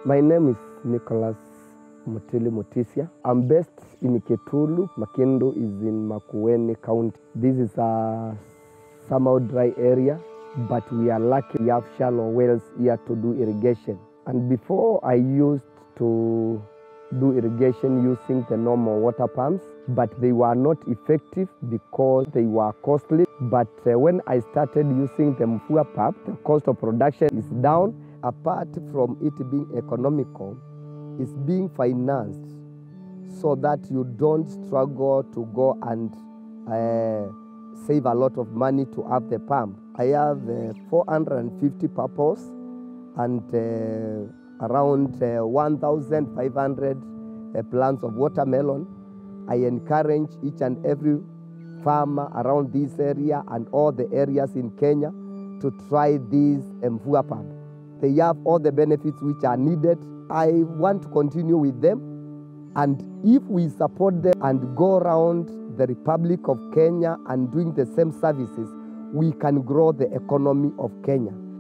My name is Nicholas Mutili Mutisia. I'm based in Kitulu. Makindu is in Makueni County. This is a somehow dry area, but we are lucky we have shallow wells here to do irrigation. And before I used to do irrigation using the normal water pumps, but they were not effective because they were costly. But when I started using the Mvua pump, the cost of production is down. Apart from it being economical, it's being financed so that you don't struggle to go and save a lot of money to have the pump. I have 450 purples and around 1,500 plants of watermelon. I encourage each and every farmer around this area and all the areas in Kenya to try this Mvua pump. They have all the benefits which are needed. I want to continue with them, and if we support them and go around the Republic of Kenya and doing the same services, we can grow the economy of Kenya.